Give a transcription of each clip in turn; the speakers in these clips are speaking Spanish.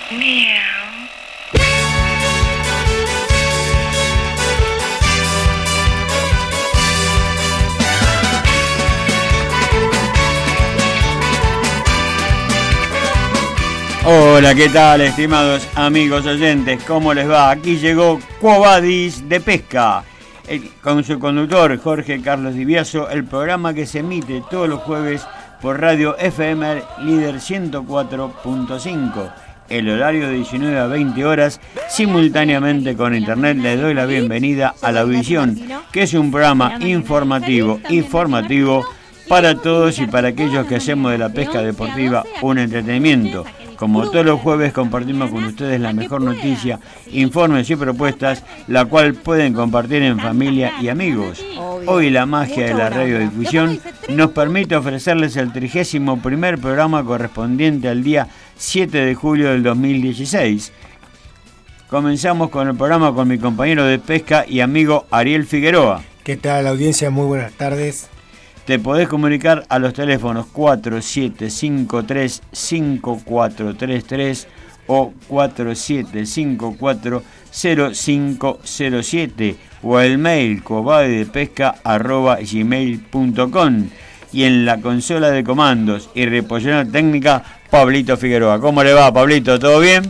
Miau. Hola, ¿qué tal, estimados amigos oyentes? ¿Cómo les va? Aquí llegó Quo Vadis de Pesca, con su conductor Jorge Carlos Diviaso, el programa que se emite todos los jueves por Radio FM Líder 104.5, el horario de 19 a 20 horas, simultáneamente con internet. Les doy la bienvenida a La Audición, que es un programa informativo y formativo para todos y para aquellos que hacemos de la pesca deportiva un entretenimiento. Como todos los jueves compartimos con ustedes la mejor noticia, informes y propuestas, la cual pueden compartir en familia y amigos. Hoy la magia de la radiodifusión nos permite ofrecerles el 31º programa correspondiente al día 7 de julio del 2016. Comenzamos con el programa con mi compañero de pesca y amigo Ariel Figueroa. ¿Qué tal, audiencia? Muy buenas tardes. Te podés comunicar a los teléfonos 4753-5433 o 4754-0507 o el mail quovadidepesca@gmail.com, y en la consola de comandos y reposición técnica, Pablito Figueroa. ¿Cómo le va, Pablito? ¿Todo bien?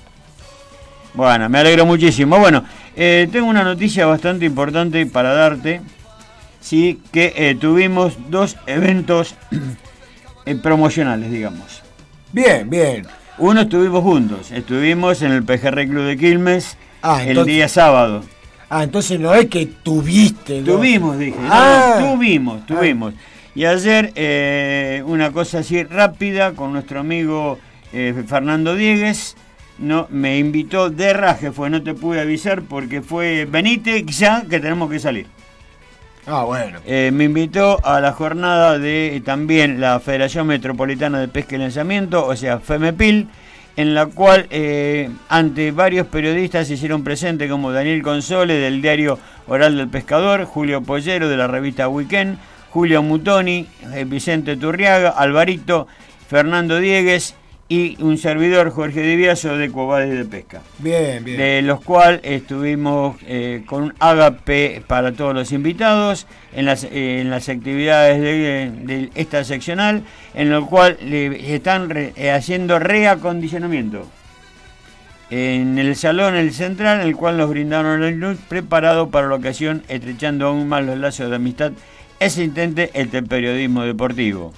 Bueno, me alegro muchísimo. Bueno, tengo una noticia bastante importante para darte. Sí, que tuvimos dos eventos promocionales, digamos. Bien, bien. Uno estuvimos juntos, estuvimos en el Pejerrey Club de Quilmes el día sábado. Entonces no es que tuviste, ¿no? Tuvimos, dije. Tuvimos. Y ayer, una cosa así rápida, con nuestro amigo Fernando Diegues, no, me invitó de raje, no te pude avisar porque fue, venite ya que tenemos que salir. Bueno. Me invitó a la jornada de también la Federación Metropolitana de Pesca y Lanzamiento, o sea, FEMEPIL, en la cual ante varios periodistas se hicieron presentes, como Daniel Console del diario Oral del Pescador, Julio Pollero de la revista Weekend, Julio Mutoni, Vicente Turriaga, Alvarito, Fernando Diegues y un servidor, Jorge Diviaso, de Quo Vadis de Pesca. Bien, bien. De los cuales estuvimos con un ágape para todos los invitados en las actividades de esta seccional, en lo cual le están haciendo reacondicionamiento en el salón, el central, en el cual nos brindaron el luz preparado para la ocasión, estrechando aún más los lazos de amistad existente entre el periodismo deportivo.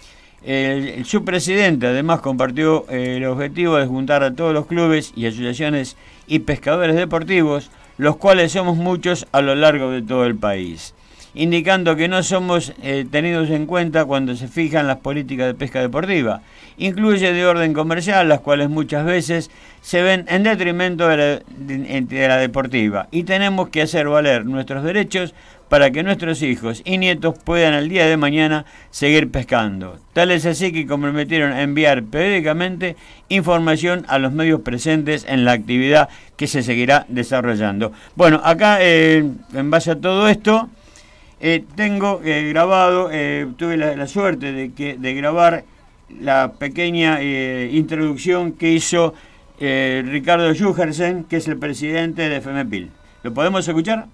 Su presidente además compartió el objetivo de juntar a todos los clubes y asociaciones y pescadores deportivos, los cuales somos muchos a lo largo de todo el país, indicando que no somos tenidos en cuenta cuando se fijan las políticas de pesca deportiva. Incluye de orden comercial, las cuales muchas veces se ven en detrimento de la deportiva, y tenemos que hacer valer nuestros derechos para que nuestros hijos y nietos puedan el día de mañana seguir pescando. Tal es así que comprometieron a enviar periódicamente información a los medios presentes en la actividad que se seguirá desarrollando. Bueno, acá en base a todo esto, tengo grabado, tuve la suerte de grabar la pequeña introducción que hizo Ricardo Jugersen, que es el presidente de FEMEPIL. ¿Lo podemos escuchar?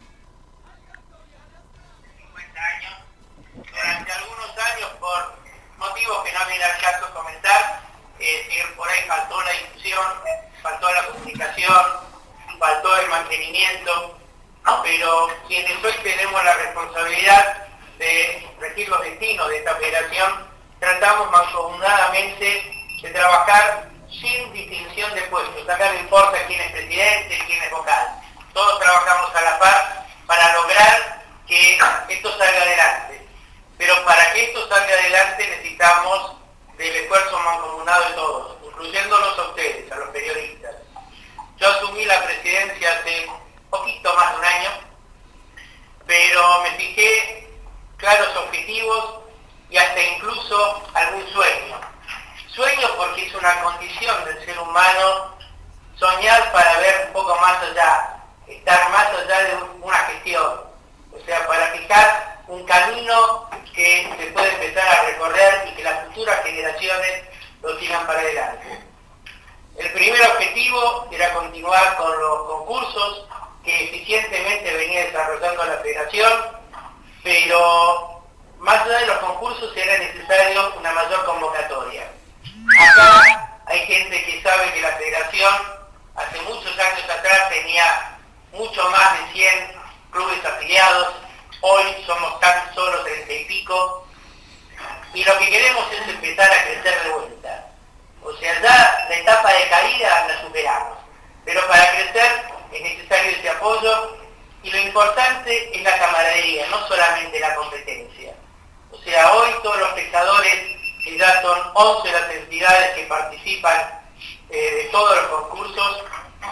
Durante algunos años, por motivos que no viene al caso comentar, por ahí faltó la difusión, faltó la comunicación, faltó el mantenimiento, pero quienes hoy tenemos la responsabilidad de regir los destinos de esta federación, tratamos mancomunadamente de trabajar sin distinción de puestos. Acá no importa quién es presidente, quién es vocal. Todos trabajamos a la par para lograr que esto salga adelante. Pero para que esto salga adelante necesitamos del esfuerzo mancomunado de todos, incluyéndolos a ustedes, a los periodistas. Yo asumí la presidencia hace poquito más de un año, pero me fijé claros objetivos y hasta incluso algún sueño. Sueño porque es una condición del ser humano soñar para ver un poco más allá, estar más allá de una gestión, o sea, para fijar un camino que se puede empezar a recorrer y que las futuras generaciones lo sigan para adelante. El primer objetivo era continuar con los concursos que eficientemente venía desarrollando la federación, pero más allá de los concursos era necesario una mayor convocatoria. Acá hay gente que sabe que la federación hace muchos años atrás tenía mucho más de 100 clubes afiliados, hoy somos tan solo 30 y pico, y lo que queremos es empezar a crecer de vuelta. O sea, ya la etapa de caída la superamos, pero para crecer es necesario ese apoyo, y lo importante es la camaradería, no solamente la competencia. O sea, hoy todos los pescadores, que ya son 11 las entidades que participan de todos los concursos,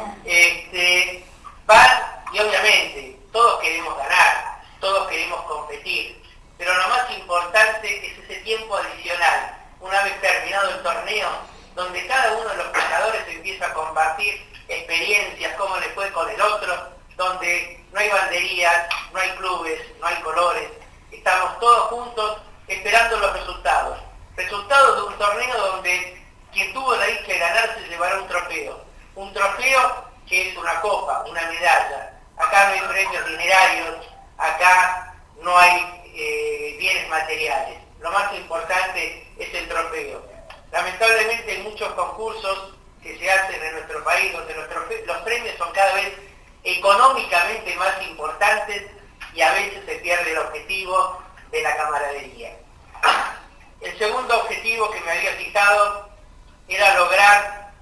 van, y obviamente todos queremos ganar, todos queremos competir, pero lo más importante es ese tiempo adicional, una vez terminado el torneo, donde cada uno de los pescadores empieza a compartir experiencias, cómo le fue con el otro, donde no hay banderías, no hay clubes, no hay colores, estamos todos juntos esperando los resultados. Resultados de un torneo donde quien tuvo la dicha de ganar se llevará un trofeo que es una copa, una medalla. Acá no hay premios dinerarios, acá no hay bienes materiales. Lo más importante es el trofeo. Lamentablemente en muchos concursos que se hacen en nuestro país, donde los premios son cada vez económicamente más importantes y a veces se pierde el objetivo de la camaradería. El segundo objetivo que me había fijado era lograr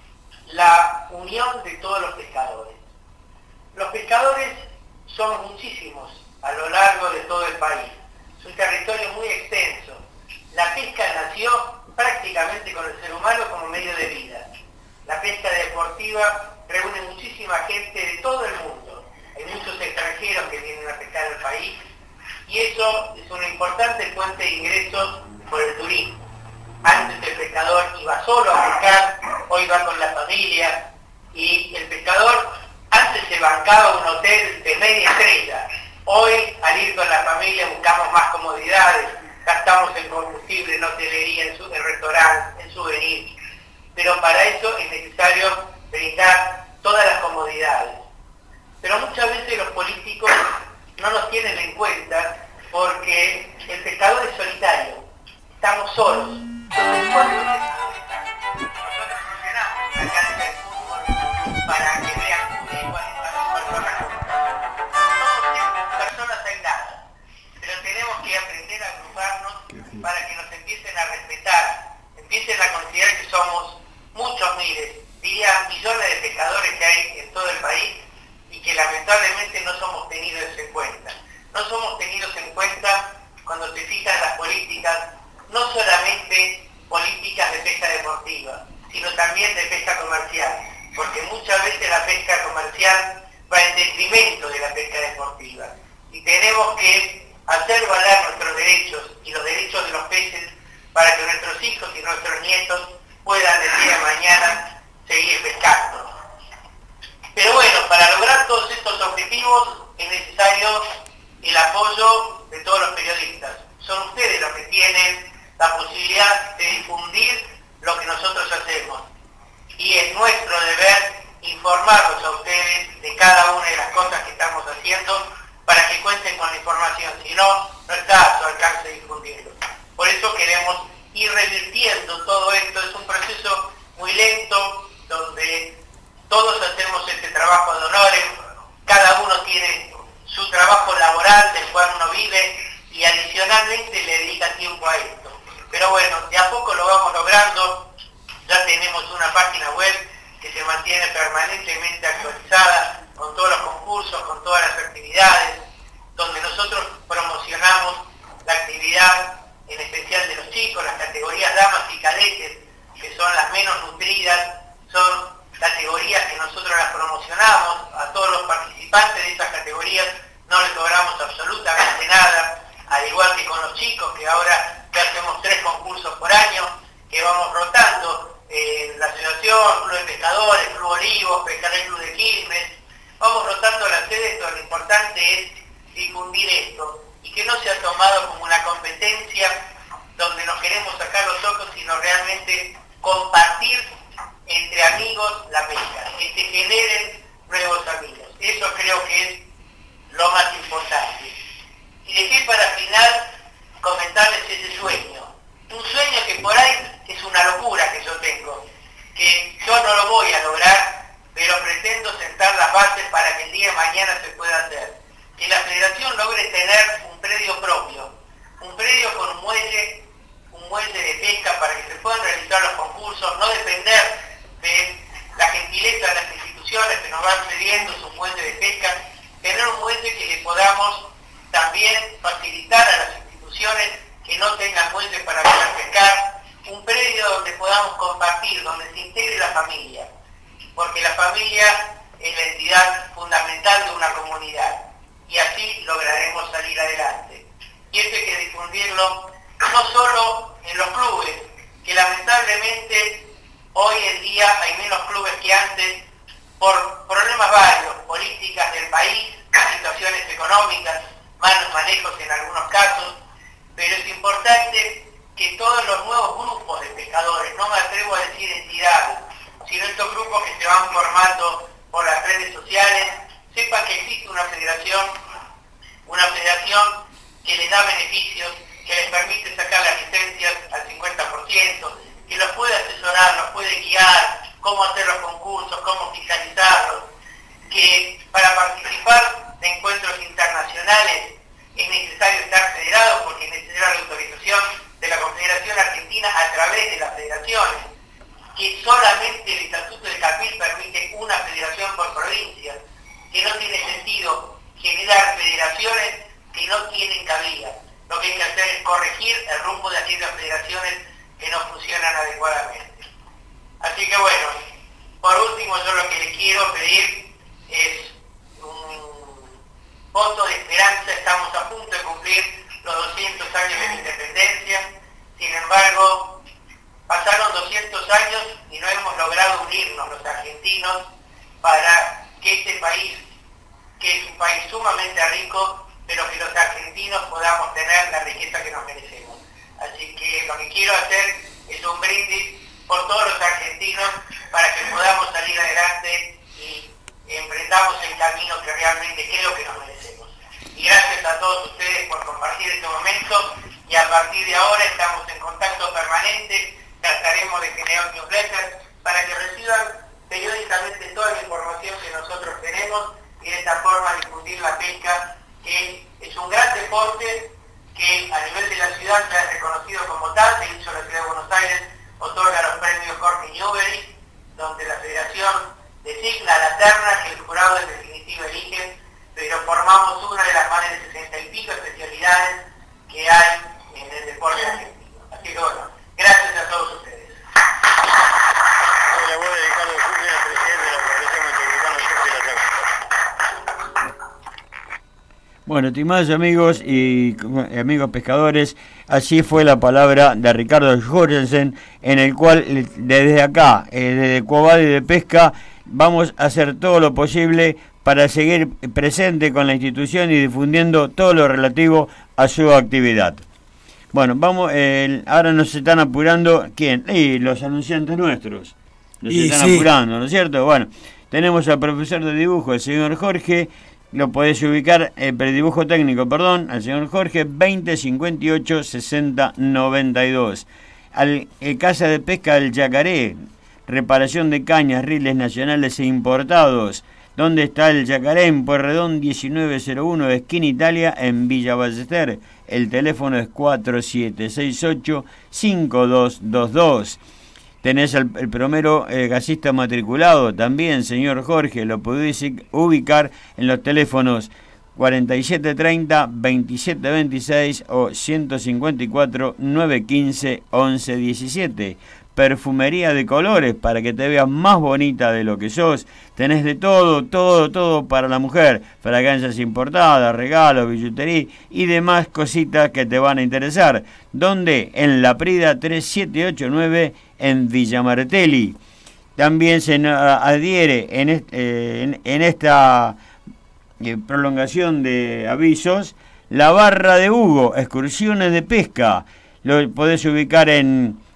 la unión de todos los pescadores. Los pescadores son muchísimos a lo largo de todo el país. Es un territorio muy extenso. La pesca nació prácticamente con el ser humano como medio de vida. La pesca deportiva reúne muchísima gente de todo el mundo. Hay muchos extranjeros que vienen a pescar al país y eso es una importante fuente de ingresos por el turismo. Antes el pescador iba solo a pescar, hoy va con la familia, y el pescador antes se bancaba un hotel de media estrella. Hoy al ir con la familia buscamos más comodidades, gastamos en combustible, en hotelería, en restaurante, en souvenirs. Pero para eso es necesario brindar todas las comodidades. Pero muchas veces los políticos no nos tienen en cuenta porque el pescador es solitario, estamos solos. Nosotros funcionamos la cancha de fútbol para que vean cuántas personas somos personas aisladas, pero tenemos que aprender a agruparnos para que nos empiecen a respetar, empiecen a considerar que somos muchos miles, diría millones de pescadores que hay en todo el país y que lamentablemente no somos tenidos en cuenta. No somos tenidos en cuenta cuando se fijan las políticas, no solamente políticas de pesca deportiva, sino también de pesca comercial, porque muchas veces la pesca comercial va en detrimento de la pesca deportiva y tenemos que hacer valer nuestros derechos y los derechos de los peces para que nuestros hijos y nuestros nietos puedan el día de mañana seguir pescando. Pero bueno, para lograr todos estos objetivos es necesario el apoyo de todos los periodistas. Son ustedes los que tienen la posibilidad de difundir lo que nosotros hacemos. Y es nuestro deber informarlos a ustedes de cada una de las cosas que estamos haciendo para que cuenten con la información. Si no, no está a su alcance difundirlo. Por eso queremos ir revirtiendo todo esto. Es un proceso muy lento, donde todos hacemos este trabajo de honores, cada uno tiene su trabajo laboral del cual uno vive y adicionalmente le dedica tiempo a esto. Pero bueno, de a poco lo vamos logrando, ya tenemos una página web que se mantiene permanentemente actualizada con todos los concursos, con todas las actividades, donde nosotros promocionamos la actividad en especial de los chicos, las categorías damas y cadetes, que son las menos nutridas, son categorías que nosotros las promocionamos, a todos los participantes de esas categorías no les cobramos absolutamente nada, al igual que con los chicos, que ahora ya hacemos 3 concursos por año, que vamos rotando, la asociación, Club de Pescadores, Club Olivos, Pescaré Club de Quilmes, vamos rotando las sedes, lo importante es difundir esto, y que no sea tomado como una competencia donde nos queremos sacar los ojos, sino realmente compartir entre amigos la pesca, que se generen nuevos amigos. Eso creo que es lo más importante. Y dejé para final comentarles ese sueño. Un sueño que por ahí es una locura que yo tengo, que yo no lo voy a lograr, pero pretendo sentar las bases para que el día de mañana se pueda hacer. Que la federación logre tener un predio propio, un predio con un muelle de pesca para que se puedan realizar los concursos, no depender de la gentileza de las instituciones que nos van cediendo su muelle de pesca, tener un muelle que le podamos también facilitar a las instituciones que no tengan muelle para poder pescar, un predio donde podamos compartir, donde se integre la familia, porque la familia es la entidad fundamental de una comunidad, y así lograremos salir adelante. Y esto hay que difundirlo no solo en los clubes, que lamentablemente hoy en día hay menos clubes que antes por problemas varios, políticas del país, situaciones económicas, malos manejos en algunos casos, pero es importante que todos los nuevos grupos de pescadores, no me atrevo a decir entidades, sino estos grupos que se van formando por las redes sociales, sepan que existe una federación que les da beneficios, que les permite sacar las licencias al 50%, que los puede asesorar, los puede guiar, cómo hacer los concursos, cómo fiscalizarlos, que para participar de encuentros internacionales es necesario estar federado porque es necesaria la autorización de la Confederación Argentina a través de las federaciones, que solamente el Estatuto de Capil permite una federación por provincia, que no tiene sentido generar federaciones que no tienen cabida. Lo que hay que hacer es corregir el rumbo de aquellas federaciones que no funcionan adecuadamente. Así que bueno, por último yo lo que les quiero pedir es un voto de esperanza. Estamos a punto de cumplir los 200 años de la independencia, sin embargo pasaron 200 años y no hemos logrado unirnos los argentinos para que este país, que es un país sumamente rico, pero que los argentinos podamos tener la riqueza que nos merecemos. Así que lo que quiero hacer es un brindis por todos los argentinos para que podamos salir adelante y emprendamos el camino que realmente creo que nos merecemos. Y gracias a todos ustedes por compartir este momento, y a partir de ahora estamos en contacto permanente, trataremos de generar un newsletter para que reciban periódicamente toda la información que nosotros tenemos y de esta forma difundir la pesca, que es un gran deporte que a nivel de la ciudad se ha reconocido como tal. Se hizo la Ciudad de Buenos Aires, otorga los premios Jorge Newbery, donde la federación designa la terna que el jurado en definitiva elige, pero formamos una de las más de 60 y pico especialidades que hay en el deporte argentino. Así que bueno, gracias a todos ustedes. La voz de Ricardo Julio, presidente de la Federación Metropolitana de Pesca de la Bueno, estimados amigos y amigos pescadores, así fue la palabra de Ricardo Jorgensen, en el cual desde acá, desde Quo Vadis de Pesca, vamos a hacer todo lo posible para seguir presente con la institución y difundiendo todo lo relativo a su actividad. Bueno, vamos, ahora nos están apurando, ¿quién? Los anunciantes nuestros. Nos están apurando, ¿no es cierto? Bueno, tenemos al profesor de dibujo, el señor Jorge. Lo podés ubicar, dibujo técnico, perdón, al señor Jorge, 20 58 60 92. Al Casa de Pesca del Yacaré, reparación de cañas, riles nacionales e importados. ¿Dónde está el Yacaré? En Pueyrredón 1901, esquina Italia, en Villa Ballester. El teléfono es 4768 5222. Tenés el primero gasista matriculado también, señor Jorge, lo podés ubicar en los teléfonos 4730 2726 o 154 915 1117. Perfumería de colores para que te veas más bonita de lo que sos. Tenés de todo para la mujer. Fragancias importadas, regalos, billutería y demás cositas que te van a interesar. ¿Dónde? En La Prida 3789 en Villa Martelli. También se adhiere en esta prolongación de avisos la Barra de Hugo, excursiones de pesca. Lo podés ubicar en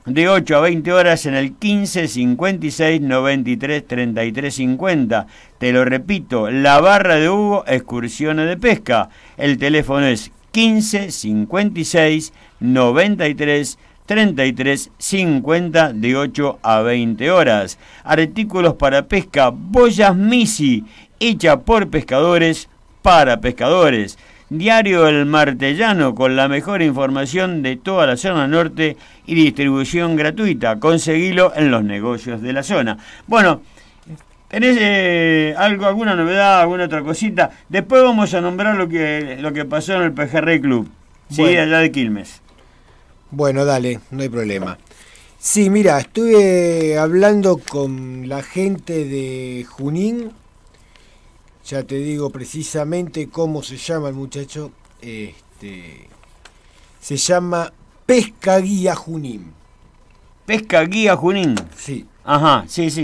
de 8 a 20 horas en el 15 56 93 33 50. Te lo repito, La Barra de Hugo, excursiones de pesca. El teléfono es 15 56 93 33 50 de 8 a 20 horas. Artículos para pesca, boyas Misi, hecha por pescadores para pescadores. Diario El Martellano, con la mejor información de toda la zona norte y distribución gratuita. Conseguilo en los negocios de la zona. Bueno, ¿tenés alguna novedad, alguna otra cosita? Después vamos a nombrar lo que pasó en el Pejerrey Club, sí, bueno, allá de Quilmes. Bueno, dale, no hay problema. Sí, mira, estuve hablando con la gente de Junín. Ya te digo precisamente cómo se llama el muchacho. Se llama Pesca Guía Junín. Pesca Guía Junín. Sí. Ajá, sí, sí.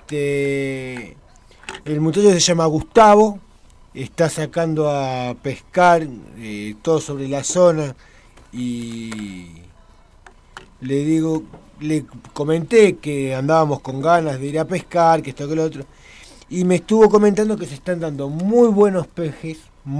El muchacho se llama Gustavo. Está sacando a pescar todo sobre la zona. Y le comenté que andábamos con ganas de ir a pescar, que esto que lo otro. Y me estuvo comentando que se están dando muy buenos pejes,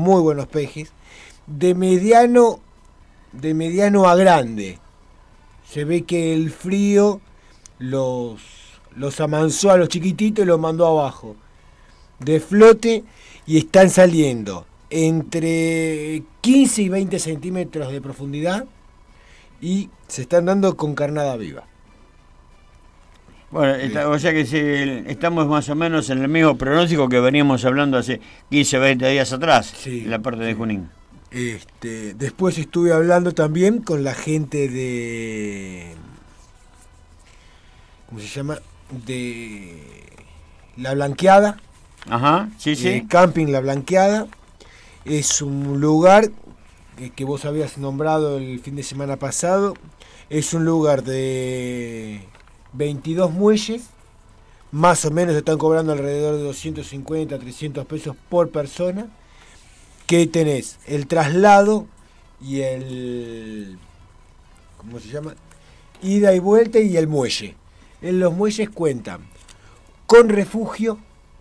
de mediano a grande. Se ve que el frío los amansó a los chiquititos y los mandó abajo de flote, y están saliendo entre 15 y 20 centímetros de profundidad y se están dando con carnada viva. Bueno, o sea que estamos más o menos en el mismo pronóstico que veníamos hablando hace 15 o 20 días atrás, sí, en la parte de Junín. Después estuve hablando también con la gente de... ¿Cómo se llama? De La Blanqueada. Ajá, sí, sí. Camping La Blanqueada. Es un lugar que vos habías nombrado el fin de semana pasado. Es un lugar de 22 muelles, más o menos están cobrando alrededor de 250, 300 pesos por persona, que tenés el traslado y el... ¿cómo se llama? Ida y vuelta y el muelle. En los muelles cuentan con refugio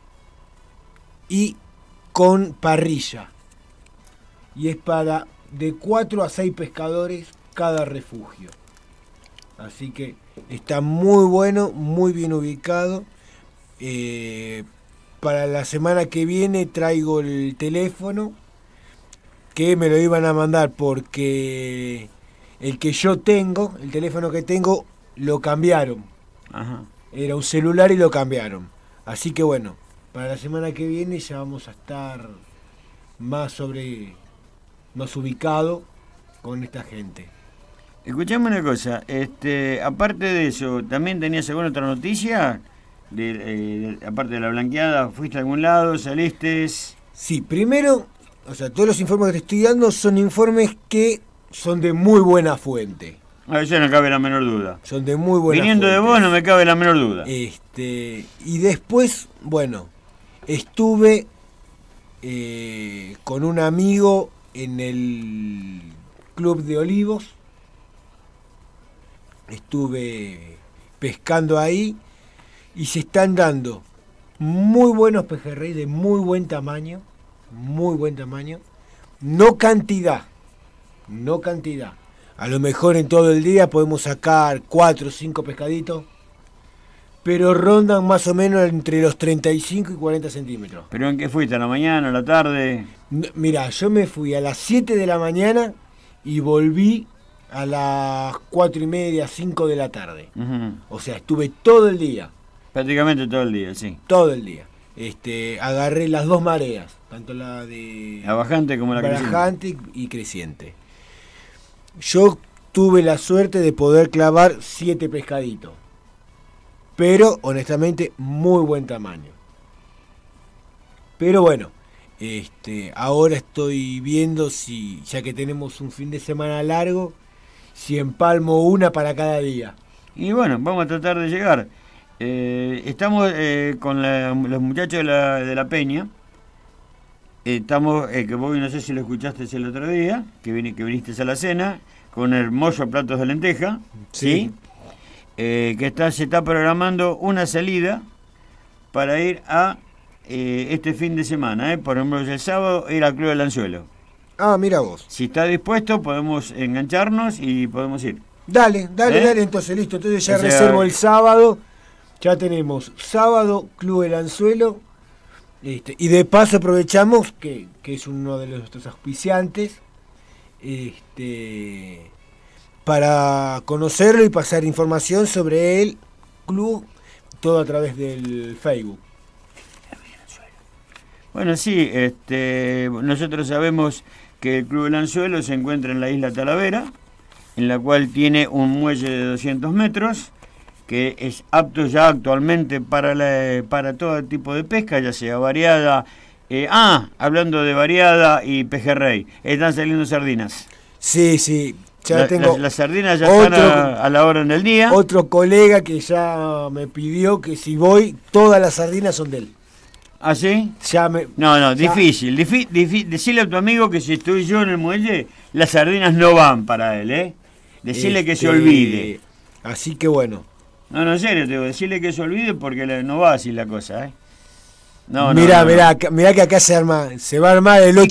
y con parrilla. Y es para de 4 a 6 pescadores cada refugio. Así que está muy bueno, muy bien ubicado. Para la semana que viene traigo el teléfono, que me lo iban a mandar porque el que yo tengo, el teléfono que tengo, lo cambiaron. Ajá. Era un celular y lo cambiaron. Así que bueno, para la semana que viene ya vamos a estar más ubicado con esta gente. Escuchame una cosa, aparte de eso, ¿también tenías alguna otra noticia? Aparte de La Blanqueada, ¿fuiste a algún lado? ¿Saliste? Sí, primero, o sea, todos los informes que te estoy dando son informes que son de muy buena fuente. A eso no cabe la menor duda. Son de muy buena Viniendo fuente. de vos no me cabe la menor duda. Y después, bueno, estuve con un amigo en el Club de Olivos. Estuve pescando ahí y se están dando muy buenos pejerrey de muy buen tamaño, no cantidad. A lo mejor en todo el día podemos sacar 4 o 5 pescaditos, pero rondan más o menos entre los 35 y 40 centímetros. ¿Pero en qué fuiste? ¿A la mañana, a la tarde? Mira, yo me fui a las 7 de la mañana y volví a las 4 y media, 5 de la tarde. Uh-huh. O sea, estuve todo el día. Prácticamente todo el día, sí. Todo el día. Agarré las dos mareas, tanto la de... La bajante como la creciente. Bajante y creciente. Yo tuve la suerte de poder clavar 7 pescaditos. Pero, honestamente, muy buen tamaño. Pero bueno, ahora estoy viendo si, ya que tenemos un fin de semana largo, si empalmo una para cada día. Y bueno, vamos a tratar de llegar. Estamos con los muchachos de la Peña. Estamos, que vos no sé si lo escuchaste el otro día, que viniste a la cena, con hermosos platos de lenteja. Sí. se está programando una salida para ir a este fin de semana. Por ejemplo, el sábado ir al Club del Anzuelo. Ah, mira vos. Si está dispuesto, podemos engancharnos y podemos ir. Dale, entonces listo. Entonces ya O sea, reservo el sábado. Ya tenemos sábado, Club del Anzuelo. Y de paso aprovechamos que es uno de nuestros auspiciantes. Para conocerlo y pasar información sobre el club, todo a través del Facebook. Bueno, sí, nosotros sabemos que el Club del Anzuelo se encuentra en la isla Talavera, en la cual tiene un muelle de 200 metros, que es apto ya actualmente para todo tipo de pesca, ya sea variada. Hablando de variada y pejerrey, están saliendo sardinas. Sí, ya tengo. Las sardinas ya están a la hora del día. Otro colega que ya me pidió que si voy, todas las sardinas son de él. ¿Ah, sí? Difícil. Decirle a tu amigo que si estoy yo en el muelle, las sardinas no van para él, Decirle que se olvide. Así que bueno. No, en serio, te digo, decirle que se olvide porque no va así la cosa, Mirá que acá se va a armar el 8-2.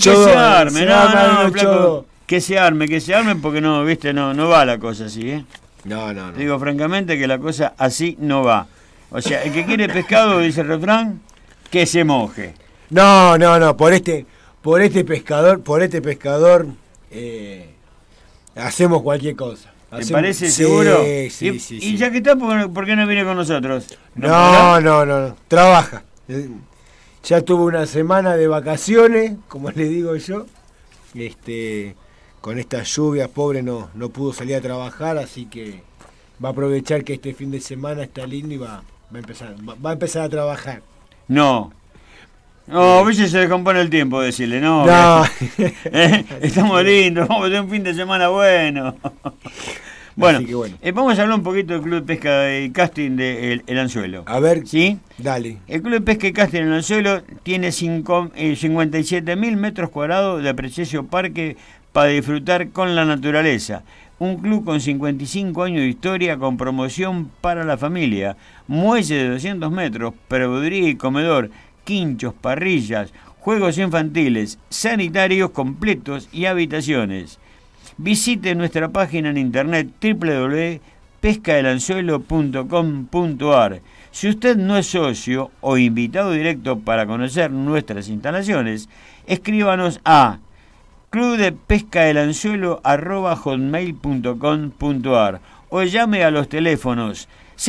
Que se arme porque no va la cosa así, No. Te digo francamente que la cosa así no va. O sea, el que quiere pescado, dice el refrán, que se moje. No, por este pescador, hacemos cualquier cosa. ¿Te parece seguro? Sí. Y ya que está, ¿por qué no viene con nosotros? No, trabaja. Ya tuvo una semana de vacaciones, como le digo yo. Con estas lluvias, pobre, no pudo salir a trabajar, así que va a aprovechar que este fin de semana está lindo y va a empezar a trabajar. No, a veces se descompone el tiempo, decirle, no. Estamos lindos, vamos a tener un fin de semana bueno. Bueno, vamos a hablar un poquito del Club de Pesca y Casting de El Anzuelo. A ver, ¿sí? Dale. El Club de Pesca y Casting El Anzuelo tiene 57.000 metros cuadrados de precioso parque para disfrutar con la naturaleza. Un club con 55 años de historia, con promoción para la familia, muelle de 200 metros, proveeduría y comedor, quinchos, parrillas, juegos infantiles, sanitarios completos y habitaciones. Visite nuestra página en internet www.pescadelanzuelo.com.ar. Si usted no es socio o invitado directo para conocer nuestras instalaciones, escríbanos a clubdepescadelanzuelo@hotmail.com.ar o llame a los teléfonos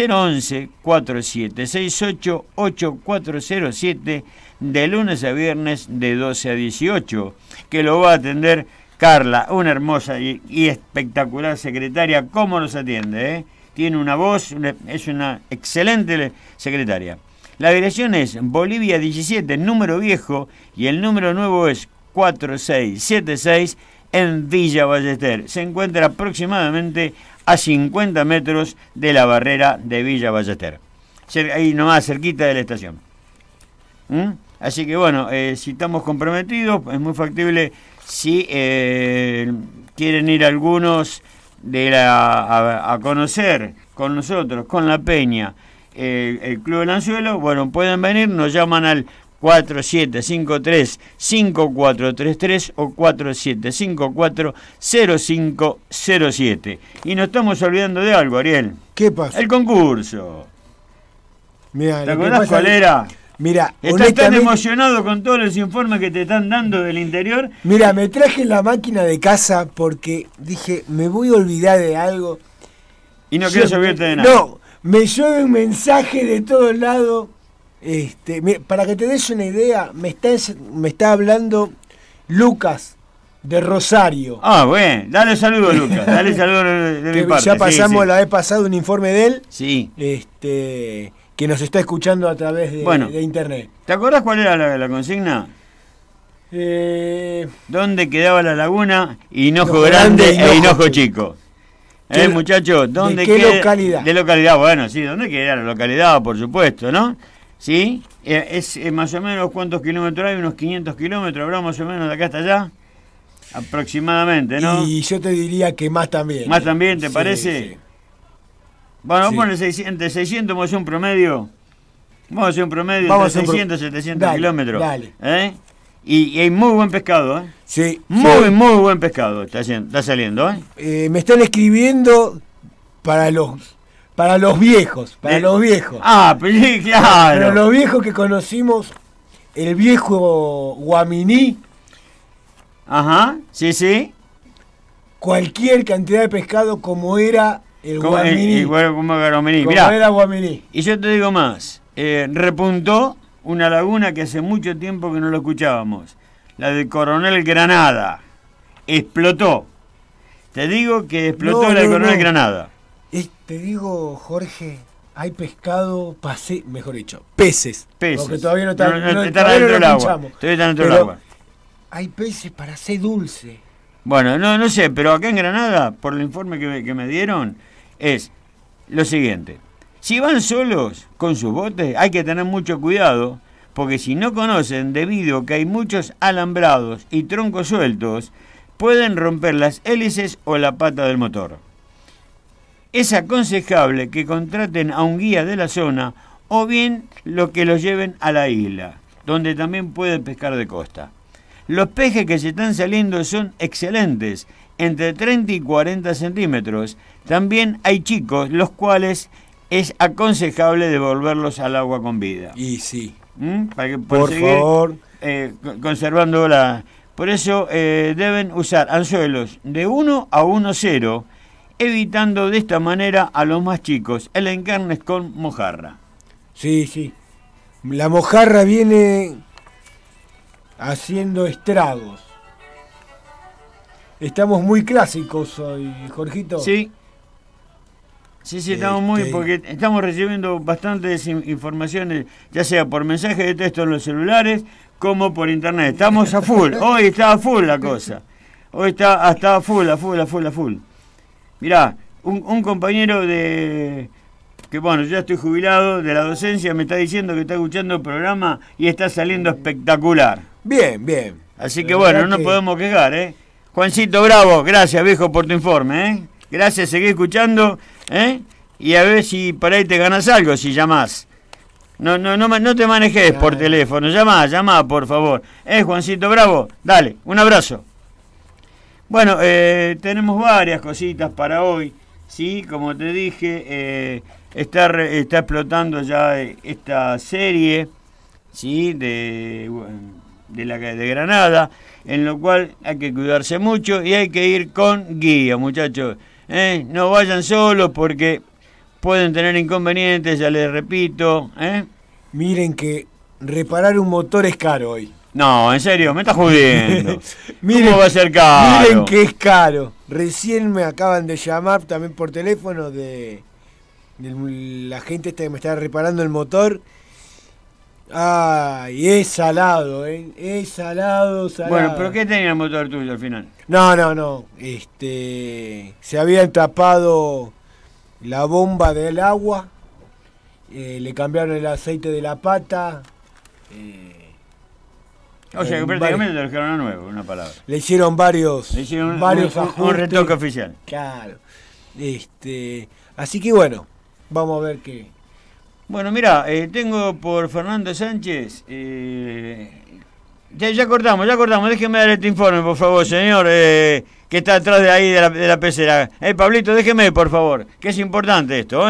011-4768-8407 de lunes a viernes de 12 a 18, que lo va a atender Carla, una hermosa y espectacular secretaria. ¿Cómo nos atiende? Tiene una voz, es una excelente secretaria. La dirección es Bolivia 17, número viejo, y el número nuevo es 4676 en Villa Ballester. Se encuentra aproximadamente a 50 metros de la barrera de Villa Ballester. Ahí nomás, cerquita de la estación. Así que bueno, si estamos comprometidos, es muy factible. Si quieren ir algunos a conocer con nosotros, con la Peña, el Club del Anzuelo, bueno, pueden venir, nos llaman al 4753-5433 o 4754-0507. Y nos estamos olvidando de algo, Ariel. ¿Qué pasa? El concurso. Mirá, ¿te acordás cuál era? Mira, estás tan emocionado con todos los informes que te están dando del interior. Mira, me traje la máquina de casa porque dije, me voy a olvidar de algo. Y no quieres olvidarte de nada. No, me llueve un mensaje de todos lados. Para que te des una idea, me está hablando Lucas de Rosario. Ah, bueno, dale saludo a Lucas, dale saludo de mi parte. Ya pasamos la vez pasada un informe de él. Sí. Que nos está escuchando a través de internet. ¿Te acordás cuál era la consigna? ¿Dónde quedaba la laguna? Hinojo grande e Hinojo chico. Muchachos, ¿dónde queda? ¿De qué localidad? De localidad, bueno, sí, ¿dónde queda la localidad? Por supuesto, ¿no? ¿Sí? Es más o menos, ¿cuántos kilómetros hay? Unos 500 kilómetros, ¿habrá más o menos de acá hasta allá? Aproximadamente, ¿no? Y yo te diría que más también. ¿Más también, te parece? Sí. Bueno, Sí. vamos a poner 600, vamos a hacer un promedio. Vamos a hacer un promedio Vamos a entre hacer un 600 y 700 Dale, kilómetros. dale. ¿Eh? Y hay muy buen pescado, ¿eh? Sí. Muy buen pescado está saliendo, ¿eh? Me están escribiendo para los viejos, para los viejos. Ah, pero sí, claro. Pero los viejos que conocimos, el viejo Guaminí, Ajá, sí. cualquier cantidad de pescado como era el Guaminí. Igual como Guaminí. Como Mirá, era Guaminí. y yo te digo más. Repuntó una laguna que hace mucho tiempo que no lo escuchábamos. La de Coronel Granada. Explotó. Te digo que explotó la de Coronel Granada. Te digo, Jorge, hay pescado, mejor dicho, peces. Porque todavía no están están todavía dentro no del lo agua. pinchamos. Todavía están dentro del Pero agua. hay peces para hacer dulce. Bueno, no sé, pero acá en Granada, por el informe que me dieron, es lo siguiente. Si van solos con sus botes, hay que tener mucho cuidado, porque si no conocen, debido a que hay muchos alambrados y troncos sueltos, pueden romper las hélices o la pata del motor. Es aconsejable que contraten a un guía de la zona o bien lo que los lleven a la isla, donde también pueden pescar de costa. Los peces que se están saliendo son excelentes, entre 30 y 40 centímetros. También hay chicos, los cuales es aconsejable devolverlos al agua con vida. Y sí. Para que Por seguir, favor. conservando la... Por eso deben usar anzuelos de 1 a 1,0, evitando de esta manera a los más chicos el encarnes con mojarra. Sí. La mojarra viene haciendo estragos. Estamos muy clásicos hoy, Jorgito. Sí, estamos porque estamos recibiendo bastantes informaciones, ya sea por mensaje de texto en los celulares, como por internet. Estamos a full, hoy está a full la cosa. Hoy está hasta a full. Mirá, un compañero que bueno, yo ya estoy jubilado de la docencia, me está diciendo que está escuchando el programa y está saliendo espectacular. Bien. Así que bueno, no nos podemos quejar, ¿eh? Juancito Bravo, gracias viejo por tu informe, ¿eh? Gracias, seguí escuchando, ¿eh? Y a ver si por ahí te ganas algo si llamás. No te manejes por teléfono, llamá, por favor. Juancito Bravo, dale, un abrazo. Bueno, tenemos varias cositas para hoy, ¿sí? Como te dije, está explotando ya esta serie, ¿sí? De Granada, en lo cual hay que cuidarse mucho y hay que ir con guía, muchachos. No vayan solos porque pueden tener inconvenientes, ya les repito. Miren que reparar un motor es caro hoy. No, en serio, me estás jodiendo. Miren, ¿cómo va a ser caro? Miren que es caro. Recién me acaban de llamar también por teléfono de la gente esta que me está reparando el motor. Ay, es salado, es salado. Bueno, pero ¿qué tenía el motor tuyo al final? No. Se habían tapado la bomba del agua, le cambiaron el aceite de la pata. O sea, que prácticamente le dejaron a nuevo, una palabra. Le hicieron varios ajustes. Un retoque oficial. Claro. Así que bueno, vamos a ver qué. Bueno, mira, tengo por Fernando Sánchez. Ya cortamos. Déjeme dar este informe, por favor, señor, que está atrás de ahí de la pecera. Pablito, déjeme, por favor, que es importante esto,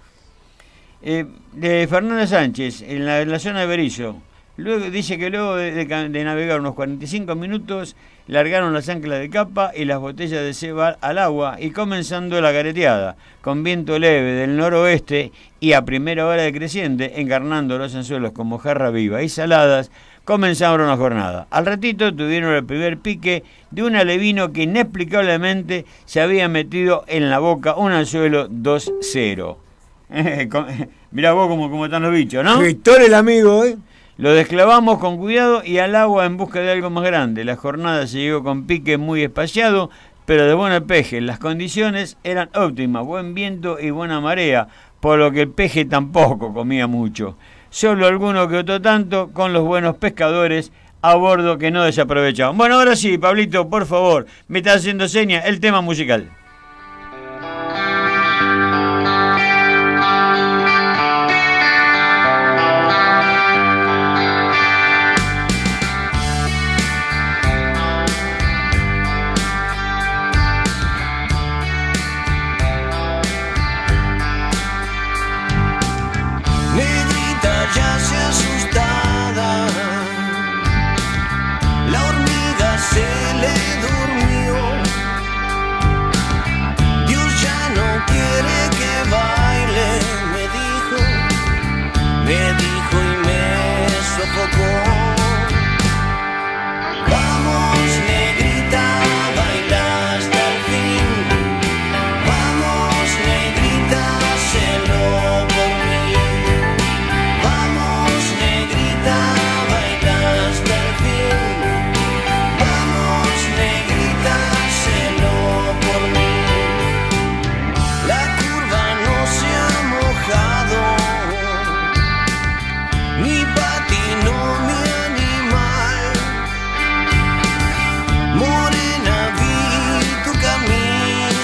de Fernando Sánchez, en la zona de Berizo. Dice que luego de navegar unos 45 minutos, largaron las anclas de capa y las botellas de ceba al agua y comenzando la careteada, con viento leve del noroeste y a primera hora decreciente, encarnando los anzuelos con mojarra viva y saladas, comenzaron la jornada. Al ratito tuvieron el primer pique de un alevino que inexplicablemente se había metido en la boca un anzuelo 2-0. Mirá vos cómo están los bichos, ¿no? Víctor el amigo, Lo desclavamos con cuidado y al agua en busca de algo más grande. La jornada se llegó con pique muy espaciado, pero de buen peje. Las condiciones eran óptimas, buen viento y buena marea, por lo que el peje tampoco comía mucho. Solo alguno que otro tanto con los buenos pescadores a bordo que no desaprovechaban. Bueno, ahora sí, Pablito, por favor, me está haciendo seña el tema musical.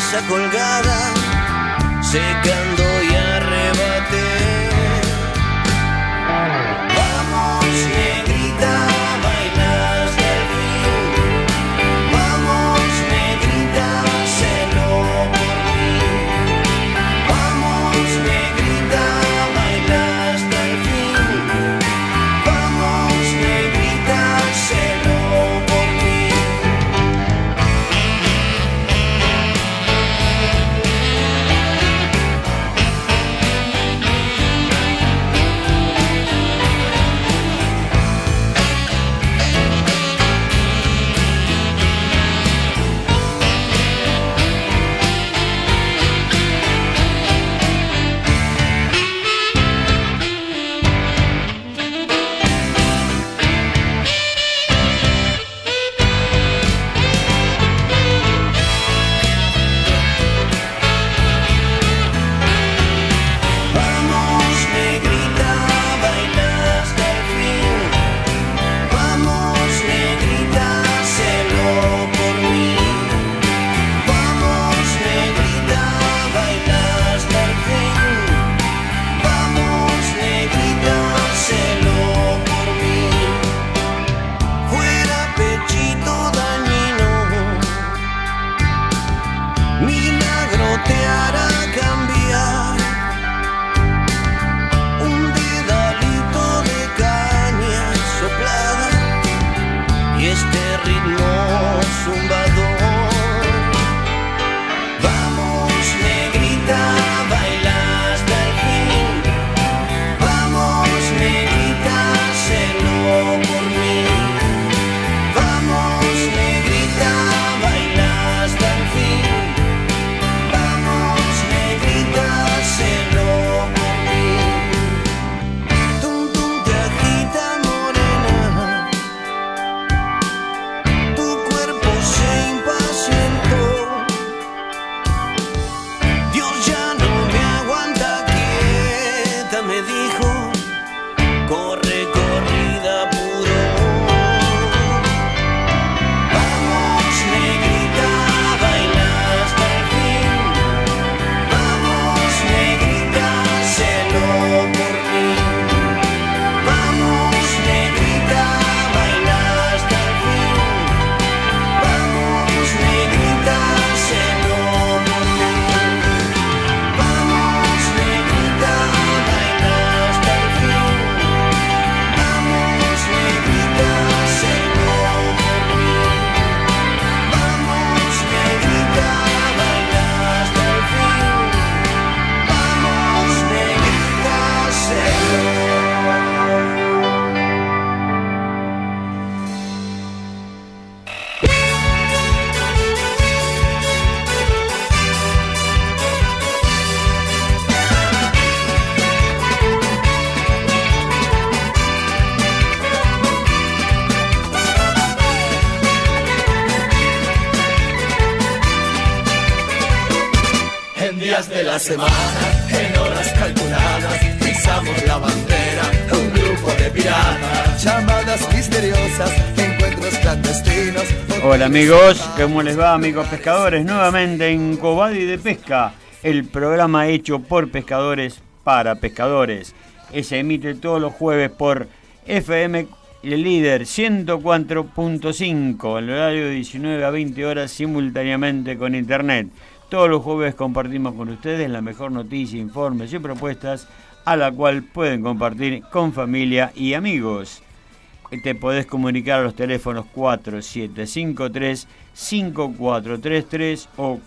rosa colgada, secando y arrebaté. Vamos, negrita, baila hasta el fin. Vamos, negrita, hacelo por mí. Vamos, negrita, baila hasta el fin. Vamos, negrita, hacelo por mí. Vamos, negrita, baila hasta el fin. Vamos, negrita, hacelo por mí. Vamos, negrita, baila hasta el fin. Vamos, negrita, hacelo por mí. Fuera pechito dañino, milagro te hará cambiar. Un dedalito de caña soplada y este ritmo zumbador. Vamos, negrita, baila hasta el fin. Vamos, negrita, hacelo por mí. Vamos, negrita, baila hasta el fin. Vamos, negrita, hacelo por mí. Tum tum te agita morena, tu cuerpo se impacientó. Dios ya no me aguanta quieta, me dijo, corre corrida puro. Vamos, negrita, baila hasta el fin. Vamos, negrita, hacelo por mí. Vamos, negrita, baila hasta el fin. Vamos, negrita, hacelo por mí. Vamos, negrita, baila hasta el fin. Vamos, negrita, hacelo por mí. Vamos, negrita, baila hasta el fin. Vamos, negrita, hacelo. En días de la semana, en horas calculadas, pisamos la bandera, un grupo de piratas, llamadas misteriosas, encuentros clandestinos. Hola amigos, ¿cómo les va amigos pescadores? Nuevamente en Cobadi de Pesca, el programa hecho por pescadores para pescadores. Se emite todos los jueves por FM El Líder 104.5, el horario de 19 a 20 horas simultáneamente con internet. Todos los jueves compartimos con ustedes la mejor noticia, informes y propuestas a la cual pueden compartir con familia y amigos. Te podés comunicar a los teléfonos 4753-5433 o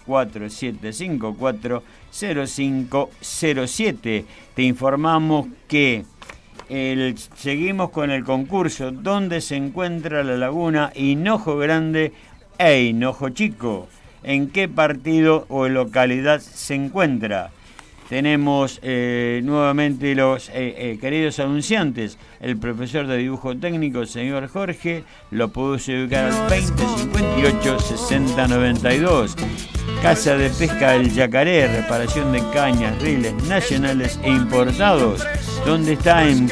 4754-0507. Te informamos que seguimos con el concurso donde se encuentra la laguna Hinojo Grande e Hinojo Chico. ¿En qué partido o localidad se encuentra? Tenemos nuevamente los queridos anunciantes. El profesor de dibujo técnico, señor Jorge, lo puede ubicar al 2058-6092. Casa de Pesca del Yacaré, reparación de cañas, riles nacionales e importados, donde está en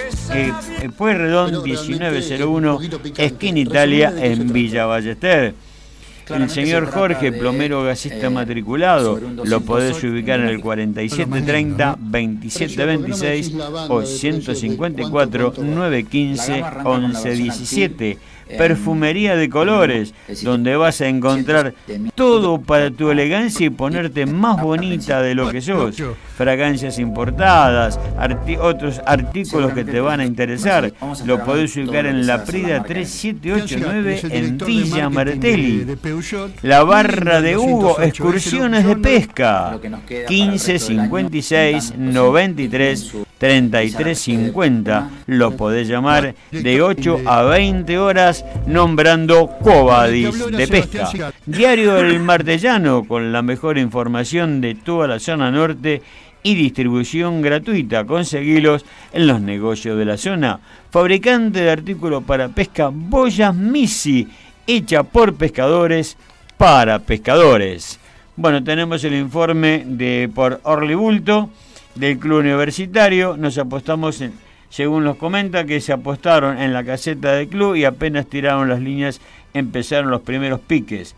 Pueyrredón 1901, esquina Italia, en Villa Ballester. El señor Jorge, plomero gasista matriculado, lo podés ubicar en el 4730 2726 o 154 915 1117. Perfumería de colores, donde vas a encontrar todo para tu elegancia y ponerte más bonita de lo que sos. Fragancias importadas, otros artículos que te van a interesar. Lo podés ubicar en La Prida 3789 en Villa Martelli. La Barra de Hugo, excursiones de pesca. 15 56 93 33 50. Lo podés llamar de 8 a 20 horas nombrando Covadis de Pesca. Diario El Martellano, con la mejor información de toda la zona norte y distribución gratuita. Conseguilos en los negocios de la zona. Fabricante de artículos para pesca, Boyas Misi, hecha por pescadores para pescadores. Bueno, tenemos el informe por Orly Bulto del Club Universitario. Nos apostamos, según nos comenta, que se apostaron en la caseta del club y apenas tiraron las líneas empezaron los primeros piques.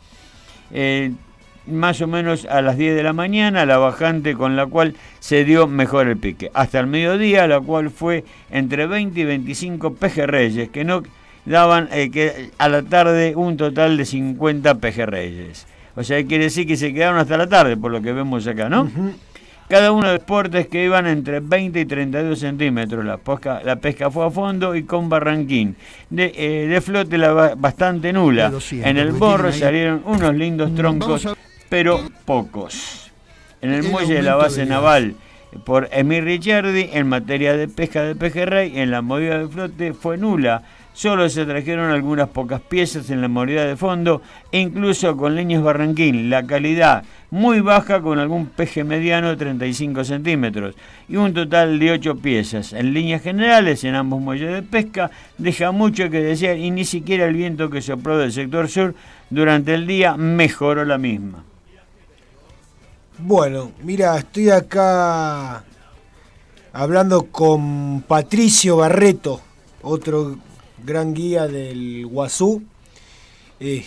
Más o menos a las 10 de la mañana, la bajante con la cual se dio mejor el pique. Hasta el mediodía, la cual fue entre 20 y 25 pejerreyes, que no daban que a la tarde un total de 50 pejerreyes. O sea, quiere decir que se quedaron hasta la tarde, por lo que vemos acá, ¿no? Cada uno de los portes que iban entre 20 y 32 centímetros. La pesca fue a fondo y con barranquín. De flote bastante nula. En el borro salieron unos lindos troncos, pero pocos. En el muelle de la base naval, por Emir Ricciardi, en materia de pesca de pejerrey, en la movida de flote fue nula. Solo se trajeron algunas pocas piezas en la movida de fondo, e incluso con leñas barranquín. La calidad muy baja, con algún peje mediano de 35 centímetros y un total de 8 piezas. En líneas generales, en ambos muelles de pesca, deja mucho que desear y ni siquiera el viento que sopló del sector sur durante el día mejoró la misma. Bueno, mira, estoy acá hablando con Patricio Barreto, otro gran guía del Guazú, y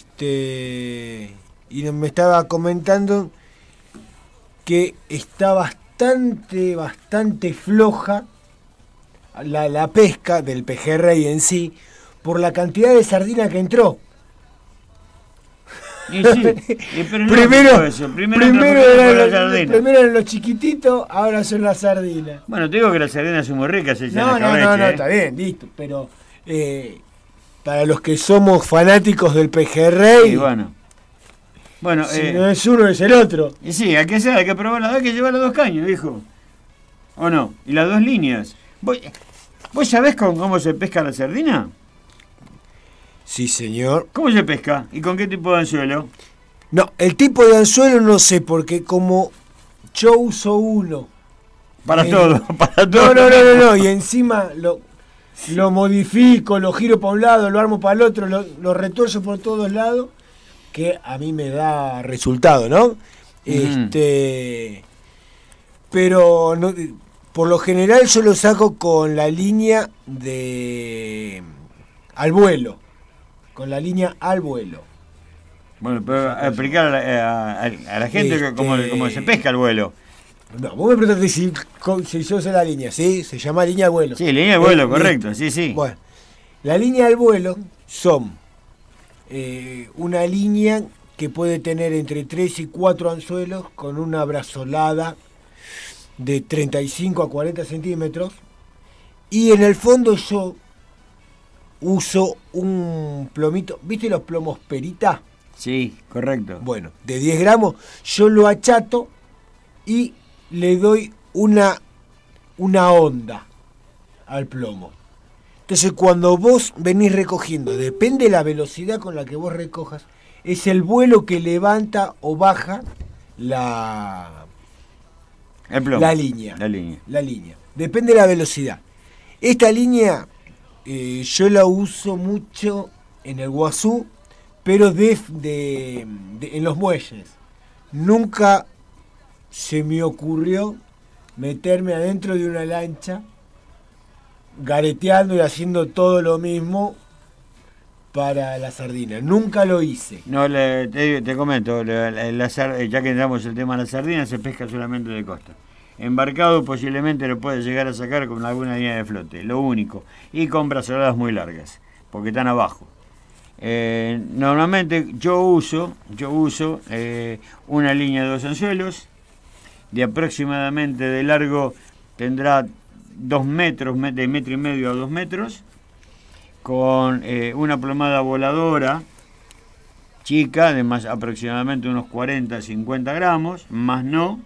me estaba comentando que está bastante floja la pesca del pejerrey en sí, por la cantidad de sardina que entró. Y sí, pero primero primero eran los chiquititos, ahora son las sardinas. Bueno, te digo que las sardinas son muy ricas. No, está bien, listo, pero para los que somos fanáticos del pejerrey, y bueno, si no es uno es el otro. Y sí, hay que probarla, hay que llevar los 2 caños, hijo. ¿O no? Y las 2 líneas. ¿Vos sabés cómo se pesca la sardina? Sí, señor. ¿Cómo se pesca? ¿Y con qué tipo de anzuelo? No, el tipo de anzuelo no sé, porque como yo uso uno. Para todo. No, y encima lo modifico, lo giro para un lado, lo armo para el otro, lo retuerzo por todos lados, que a mí me da resultado, ¿no? Pero no, por lo general yo lo saco con la línea al vuelo. Con la línea al vuelo. Bueno, pero explicar a la gente cómo se pesca al vuelo. No, vos me preguntaste si yo sé la línea, ¿sí? Se llama línea al vuelo. Sí, línea al vuelo, correcto, sí. Bueno, la línea al vuelo son una línea que puede tener entre 3 y 4 anzuelos con una brazolada de 35 a 40 centímetros. Y en el fondo yo uso un plomito, ¿viste los plomos perita? Sí, correcto. Bueno, de 10 gramos, yo lo achato y le doy una onda al plomo. Entonces cuando vos venís recogiendo, depende de la velocidad con la que vos recojas, es el vuelo que levanta o baja la línea. Depende de la velocidad. Esta línea yo la uso mucho en el Guazú, pero en los muelles. Nunca se me ocurrió meterme adentro de una lancha, gareteando y haciendo todo lo mismo, para la sardina. Nunca lo hice. No, te comento, ya que entramos el tema de la sardina, se pesca solamente de costa. Embarcado posiblemente lo puedes llegar a sacar con alguna línea de flote, lo único. Y con brazoladas muy largas, porque están abajo. Normalmente yo uso una línea de 2 anzuelos, de aproximadamente de largo tendrá 2 metros, de 1,5 metros a 2 metros, con una plomada voladora chica, de más aproximadamente unos 40-50 gramos, más no,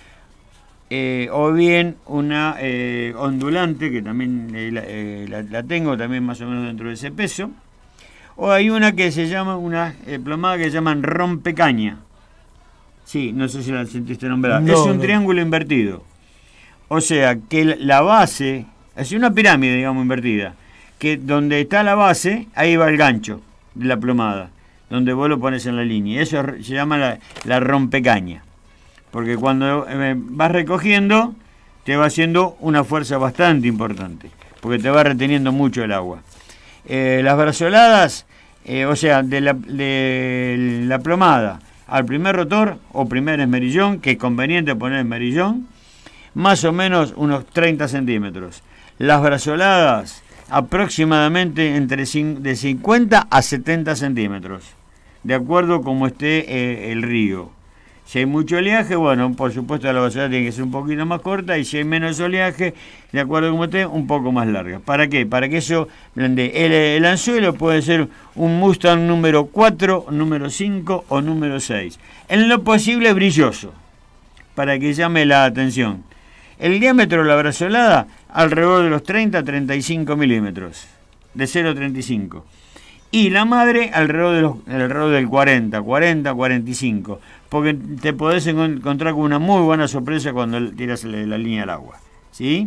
o bien una ondulante, que también la tengo también más o menos dentro de ese peso, o hay una que se llama, una plomada que llaman rompecaña. Sí, no sé si la sentiste nombrar. No, es un no. triángulo invertido. O sea, que la base, es una pirámide, digamos, invertida, que donde está la base, ahí va el gancho de la plomada, donde vos lo pones en la línea. Eso se llama la rompecaña. Porque cuando vas recogiendo, te va haciendo una fuerza bastante importante, porque te va reteniendo mucho el agua. Las brazoladas, o sea, de la plomada al primer rotor o primer esmerillón, que es conveniente poner esmerillón, más o menos unos 30 centímetros. Las brazoladas aproximadamente de 50 a 70 centímetros, de acuerdo como esté el río. Si hay mucho oleaje, bueno, por supuesto la brazolada tiene que ser un poquito más corta, y si hay menos oleaje, de acuerdo como esté, un poco más larga. ¿Para qué? Para que eso blande. El anzuelo puede ser un Mustang número 4, número 5 o número 6. En lo posible brilloso, para que llame la atención. El diámetro de la brazolada alrededor de los 30-35 milímetros, de 0,35. Y la madre alrededor del 40-45, porque te podés encontrar con una muy buena sorpresa cuando tiras la línea al agua, ¿sí?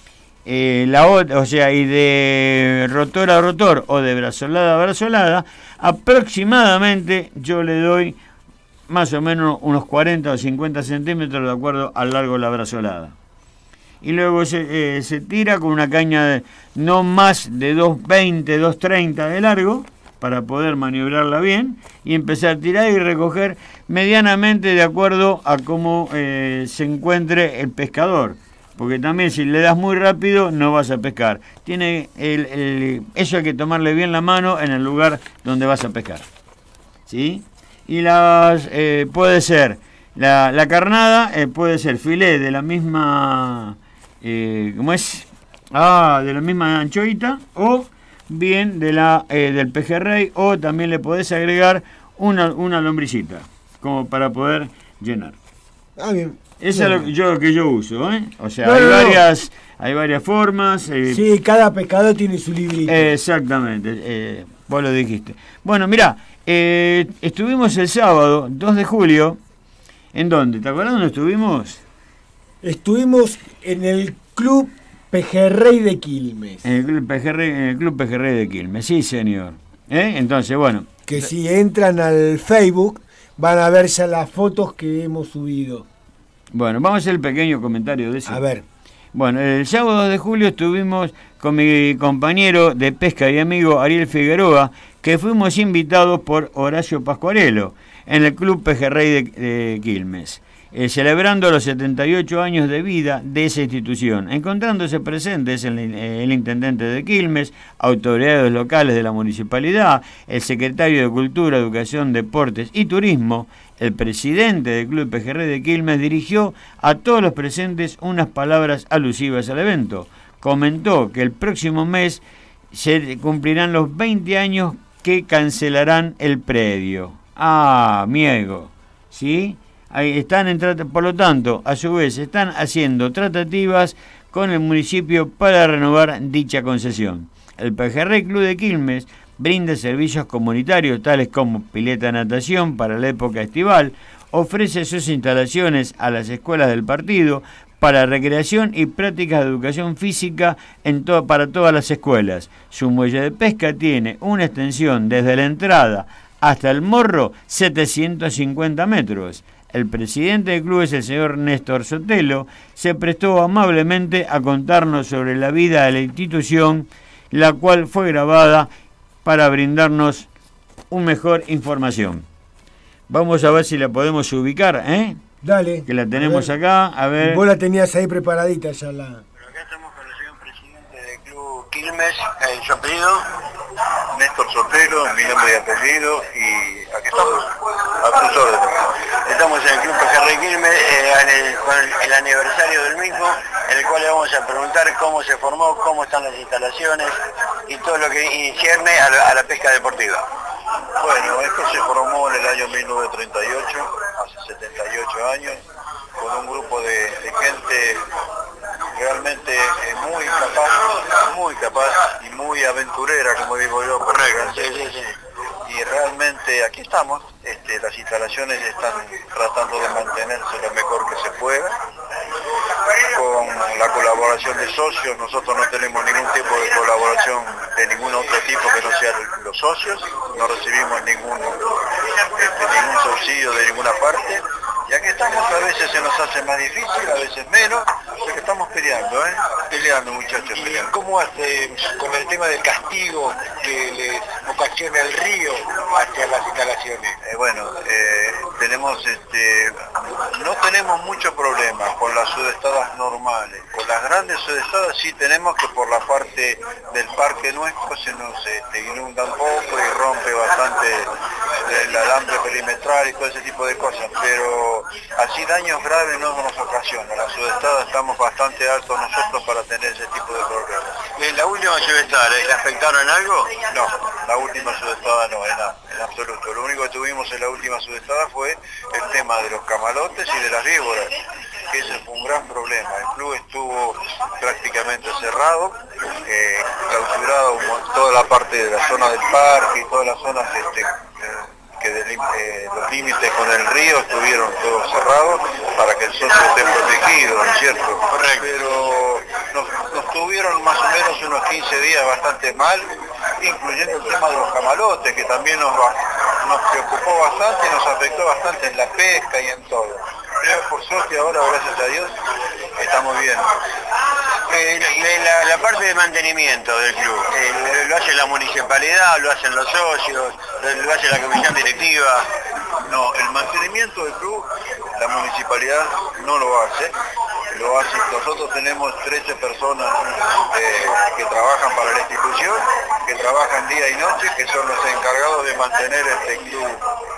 O sea, y de rotor a rotor o de brazolada a brazolada, aproximadamente yo le doy más o menos unos 40 o 50 centímetros de acuerdo al largo de la brazolada. Y luego se tira con una caña de no más de 2,20, 2,30 de largo, para poder maniobrarla bien y empezar a tirar y recoger medianamente de acuerdo a cómo se encuentre el pescador. Porque también si le das muy rápido no vas a pescar. Eso hay que tomarle bien la mano en el lugar donde vas a pescar, ¿sí? Y puede ser la carnada, puede ser filé de la misma ¿cómo es? De la misma anchoita, o bien del pejerrey, o también le podés agregar una lombricita, como para poder llenar. Bien. Esa es lo que yo uso, ¿eh? O sea, hay varias formas. Sí, cada pescador tiene su librito. Exactamente, vos lo dijiste. Bueno, mirá, estuvimos el sábado, 2 de julio, ¿en dónde? ¿Te acuerdas dónde estuvimos? Estuvimos en el Club Pejerrey de Quilmes. En el Club Pejerrey de Quilmes, sí, señor. Entonces, bueno. Que si entran al Facebook van a ver ya las fotos que hemos subido. Bueno, vamos a hacer el pequeño comentario de eso. A ver. Bueno, el sábado 2 de julio estuvimos con mi compañero de pesca y amigo Ariel Figueroa, que fuimos invitados por Horacio Pascuarello en el Club Pejerrey de Quilmes, celebrando los 78 años de vida de esa institución, encontrándose presentes el intendente de Quilmes, autoridades locales de la municipalidad, el secretario de Cultura, Educación, Deportes y Turismo. El presidente del Club Pejerrey de Quilmes dirigió a todos los presentes unas palabras alusivas al evento. Comentó que el próximo mes se cumplirán los 20 años que cancelarán el predio. Miego, ¿sí? Ahí están por lo tanto, a su vez, están haciendo tratativas con el municipio para renovar dicha concesión. El Pejerrey Club de Quilmes brinda servicios comunitarios tales como pileta de natación para la época estival, ofrece sus instalaciones a las escuelas del partido para recreación y prácticas de educación física para todas las escuelas. Su muelle de pesca tiene una extensión desde la entrada hasta el morro 750 metros. El presidente del club es el señor Néstor Sotelo, se prestó amablemente a contarnos sobre la vida de la institución, la cual fue grabada para brindarnos una mejor información. Vamos a ver si la podemos ubicar, Dale. que la tenemos acá, a ver. Vos la tenías ahí preparadita ya la... Pero acá estamos con el señor presidente del Club Quilmes, su apellido. Néstor Sotelo, mi nombre y apellido, y aquí estamos a tus órdenes. Estamos en el Club Pejerrey Quilmes con el aniversario del mismo, en el cual le vamos a preguntar cómo se formó, cómo están las instalaciones y todo lo que incierne a la pesca deportiva. Bueno, esto se formó en el año 1938, hace 78 años, con un grupo de gente realmente muy capaz y muy aventurera, como digo yo. Correcto, sí. Y realmente aquí estamos, las instalaciones están tratando de mantenerse lo mejor que se pueda, con la colaboración de socios. Nosotros no tenemos ningún tipo de colaboración de ningún otro tipo que no sea los socios, no recibimos ningún subsidio de ninguna parte, y aquí estamos. A veces se nos hace más difícil, a veces menos, porque estamos peleando muchachos, peleando. ¿Cómo hace con el tema del castigo que les ocasiona el río hacia las instalaciones? No tenemos mucho problema con las sudestadas normales. Con las grandes sudestadas sí tenemos, que por la parte del parque nuestro se nos inunda un poco y rompe bastante el alambre perimetral y todo ese tipo de cosas, pero así daños graves no nos ocasiona. La sudestada estamos bastante altos nosotros para tener ese tipo de problemas. ¿La última sudestada le afectaron en algo? No, la última sudestada no, en absoluto. Lo único que tuvimos en la última sudestada fue el tema de los camalotes y de las víboras, que ese fue un gran problema. El club estuvo prácticamente cerrado, clausurado toda la parte de la zona del parque y todas las zonas los límites con el río estuvieron todos cerrados para que el socio esté protegido, ¿no es cierto? Correcto. Pero nos tuvieron más o menos unos 15 días bastante mal, incluyendo el tema de los camalotes, que también nos preocupó bastante y nos afectó bastante en la pesca y en todo. Pero por suerte ahora, gracias a Dios, estamos bien. La parte de mantenimiento del club, ¿lo hace la municipalidad, lo hacen los socios, lo hace la comisión directiva? No, el mantenimiento del club, la municipalidad no lo hace. Nosotros tenemos 13 personas que trabajan para la institución, que trabajan día y noche, que son los encargados de mantener este club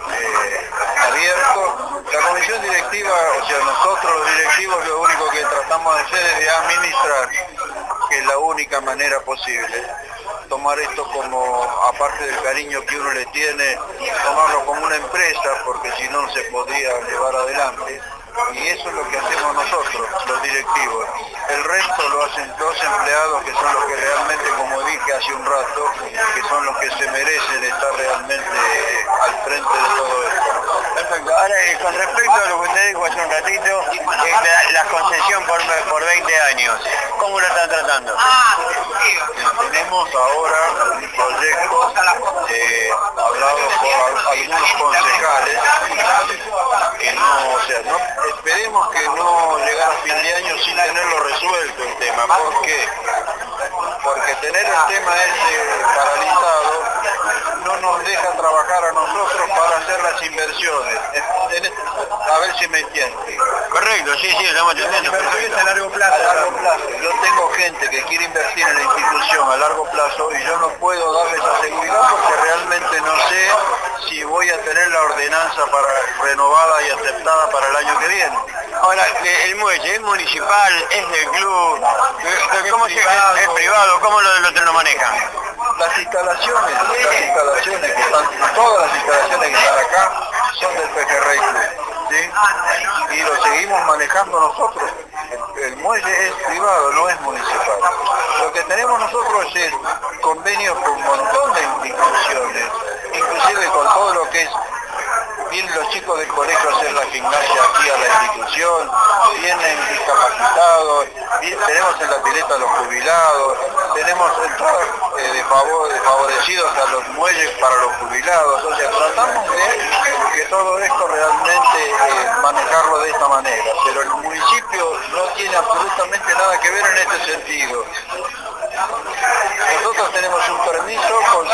abierto. La comisión directiva, o sea, nosotros los directivos, lo único que tratamos de hacer es de administrar, que es la única manera posible. Tomar esto como, aparte del cariño que uno le tiene, tomarlo como una empresa, porque si no se podría llevar adelante. Y eso es lo que hacemos nosotros, los directivos. El resto lo hacen los empleados, que son los que realmente, como dije hace un rato, que son los que se merecen estar realmente al frente de todo esto. Perfecto. Ahora, con respecto a lo que usted dijo hace un ratito, la concesión por 20 años, ¿cómo lo están tratando? Tenemos ahora un proyecto hablado por algunos concejales, que esperemos que no llegara a fin de año sin tenerlo resuelto el tema. ¿Por qué? Porque tener el tema ese paralizado no nos deja trabajar a nosotros para hacer las inversiones. A ver si me entiende. Correcto, sí, estamos entendiendo. Inversiones a largo plazo. A largo plazo. Yo tengo gente que quiere invertir en la institución a largo plazo y yo no puedo darles esa seguridad porque realmente no sé si voy a tener la ordenanza renovada y aceptada para el año que viene. Ahora, el muelle es municipal, es del club, ¿cómo es privado? ¿Cómo lo manejan? Las instalaciones que están, todas las instalaciones que están acá son del Pejerrey Club, ¿sí? Y lo seguimos manejando nosotros. El muelle es privado, no es municipal. Lo que tenemos nosotros es convenios con un montón de instituciones, inclusive con todo lo que es, vienen los chicos del colegio a hacer la gimnasia aquí a la institución, vienen discapacitados, tenemos en la pileta a los jubilados, tenemos entradas de favorecidos a los muelles para los jubilados. O sea, tratamos de que todo esto realmente manejarlo de esta manera, pero el municipio no tiene absolutamente nada que ver en este sentido. Nosotros tenemos un permiso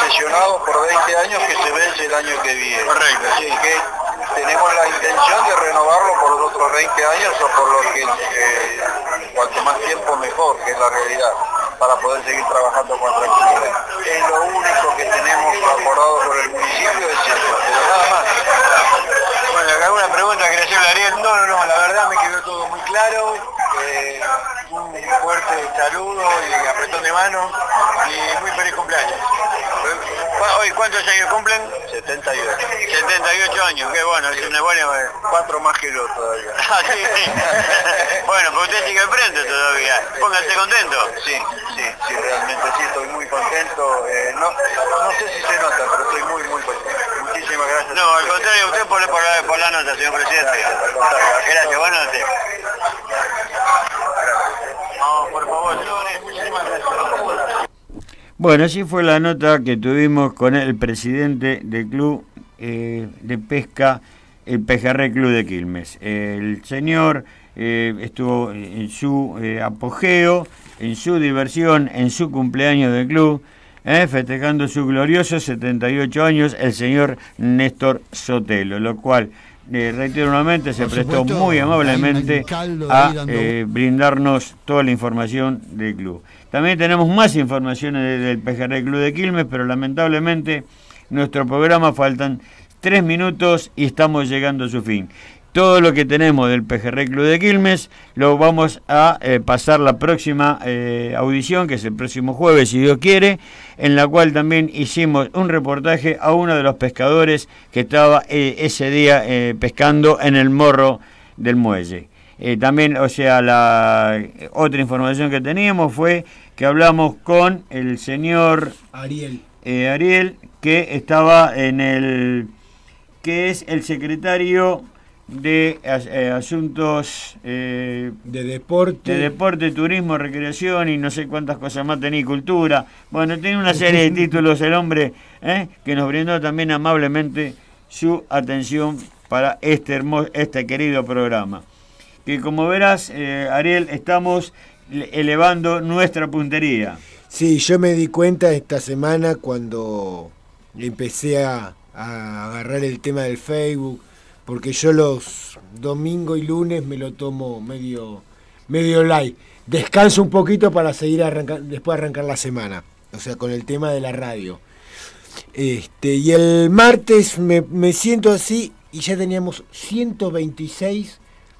concesionados por 20 años que se vence el año que viene. Correcto. Así que tenemos la intención de renovarlo por los otros 20 años o por lo que cuanto más tiempo mejor, que es la realidad, para poder seguir trabajando con tranquilidad. Es lo único que tenemos acordado por el municipio, es eso, pero nada más. Bueno, ¿alguna pregunta que le hacía Ariel? No, la verdad me quedó todo muy claro. Un fuerte saludo y apretón de mano y muy feliz cumpleaños. Hoy, ¿cuántos años cumplen? 78. 78 años, qué bueno, es una buena... 4 más que yo todavía. Ah, sí, sí. Bueno, pero usted sigue enfrente todavía. Póngase contento. Sí, realmente sí, estoy muy contento. No sé si se nota, pero estoy muy contento. Muchísimas gracias. No, al contrario, usted por la nota, señor presidente. Gracias, buenas noches. No, por favor, señores, muchísimas gracias. Bueno, así fue la nota que tuvimos con el presidente del club de pesca, el Pejerrey Club de Quilmes. El señor estuvo en su apogeo, en su diversión, en su cumpleaños del club, festejando sus gloriosos 78 años, el señor Néstor Sotelo, lo cual, reitero nuevamente, se prestó muy amablemente a brindarnos toda la información del club. También tenemos más informaciones del Pejerrey Club de Quilmes, pero lamentablemente nuestro programa faltan 3 minutos y estamos llegando a su fin. Todo lo que tenemos del Pejerrey Club de Quilmes lo vamos a pasar la próxima audición, que es el próximo jueves, si Dios quiere, en la cual también hicimos un reportaje a uno de los pescadores que estaba ese día pescando en el morro del muelle. También, o sea, la otra información que teníamos fue que hablamos con el señor Ariel, que estaba en el... que es el secretario de asuntos de deporte, turismo, recreación y no sé cuántas cosas más tenía, cultura. Bueno, tiene una serie de títulos el hombre, que nos brindó también amablemente su atención para este querido programa. Que como verás, Ariel, estamos elevando nuestra puntería. Sí, yo me di cuenta esta semana cuando empecé a agarrar el tema del Facebook, porque yo los domingos y lunes me lo tomo medio light. Descanso un poquito para seguir después arrancar la semana, o sea, con el tema de la radio. Y el martes me siento así y ya teníamos 126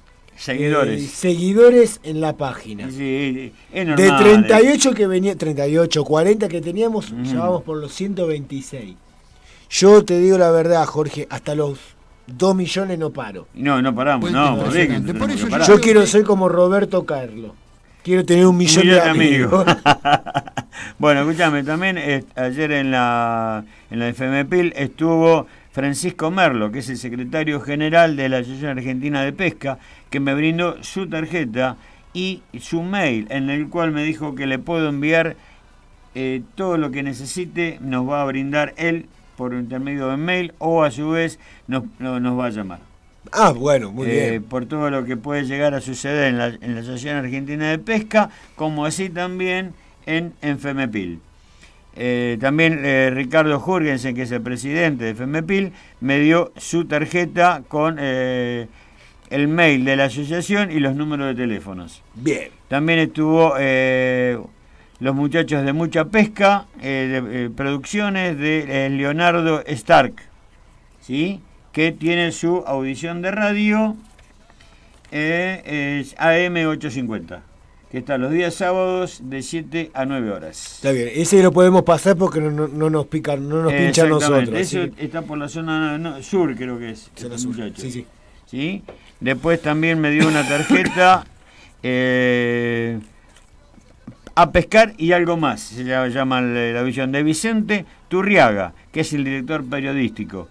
seguidores en la página. Sí, es normal, de 38 que venía, 38, 40 que teníamos, ya vamos por los 126. Yo te digo la verdad, Jorge, hasta los 2 millones no paro. No paramos, no, por eso yo quiero ser como Roberto Carlos. Quiero tener 1 millón de amigos. Bueno, escúchame, también ayer en la FMPIL estuvo Francisco Merlo, que es el secretario general de la Asociación Argentina de Pesca, que me brindó su tarjeta y su mail, en el cual me dijo que le puedo enviar todo lo que necesite, nos va a brindar él por intermedio de mail, o a su vez nos va a llamar. Ah, bueno, muy bien. Por todo lo que puede llegar a suceder en la Asociación Argentina de Pesca, como así también en FEMEPIL. También Ricardo Jürgensen, que es el presidente de FEMEPIL, me dio su tarjeta con el mail de la asociación y los números de teléfonos. Bien. También estuvo los muchachos de Mucha Pesca, producciones de Leonardo Stark, ¿sí?, que tiene su audición de radio, es AM850, que está los días sábados de 7 a 9 horas. Está bien, ese lo podemos pasar porque no nos pican, no nos pinchan nosotros. Eso está por la zona sur, creo que es. Zona sur. Sí. ¿Sí? Después también me dio una tarjeta a pescar y algo más, se llama la visión de Vicente Turriaga, que es el director periodístico.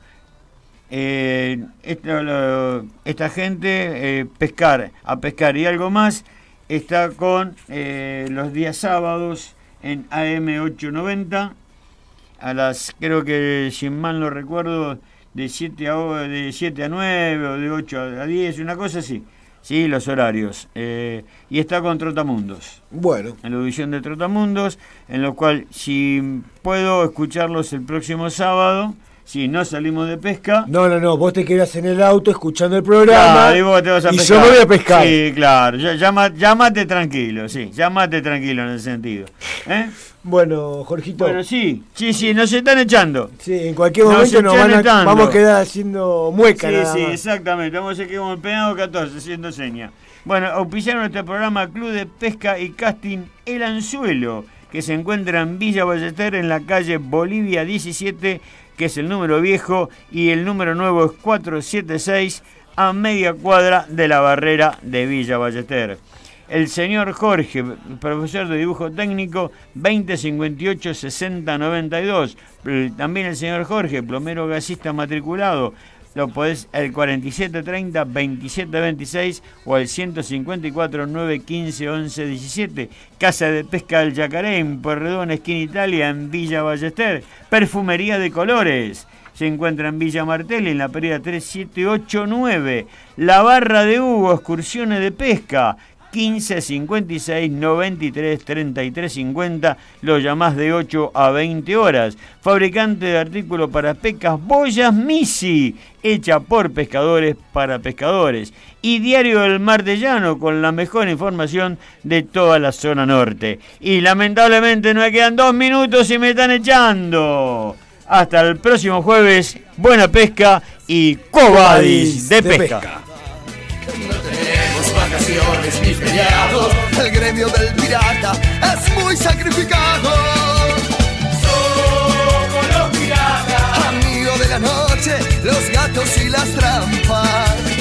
Esta gente, a pescar y algo más, está con los días sábados en AM890 a las, creo que si mal no recuerdo, de 7 a 9 o de 8 a 10, una cosa así, Sí, los horarios. Y está con Trotamundos. Bueno. En la audición de Trotamundos, en lo cual, si puedo escucharlos el próximo sábado, si no salimos de pesca... No, vos te quedás en el auto escuchando el programa claro, y vos te vas a pescar. yo me voy a pescar. Sí, claro, llámate tranquilo, sí, llámate tranquilo en ese sentido. Bueno, Jorgito. Bueno, sí, nos están echando. Sí, en cualquier momento vamos a quedar haciendo mueca. Sí, exactamente, vamos a quedar como el penado 14, haciendo señas. Bueno, auspiciaron este programa Club de Pesca y Casting El Anzuelo, que se encuentra en Villa Ballester, en la calle Bolivia 17, que es el número viejo, y el número nuevo es 476, a media cuadra de la barrera de Villa Ballester. El señor Jorge, profesor de dibujo técnico, 2058-6092. También el señor Jorge, plomero gasista matriculado. Lo podés al 4730-2726 o al 154-915-1117. Casa de Pesca del Yacaré, en Pueyrredón, esquina Italia, en Villa Ballester. Perfumería de colores. Se encuentra en Villa Martelli, en la Perida 3789. La Barra de Hugo, excursiones de pesca. 15 56 93 33 50, lo llamás de 8 a 20 horas. Fabricante de artículos para pescas, Boyas Misi, hecha por pescadores para pescadores. Y Diario del Mar de Llano, con la mejor información de toda la zona norte. Y lamentablemente me quedan 2 minutos y me están echando. Hasta el próximo jueves, buena pesca y Cobadis de pesca. No tenemos vacaciones ni feriados, el gremio del pirata es muy sacrificado. Somos los piratas, Amigo de la noche, los gatos y las trampas.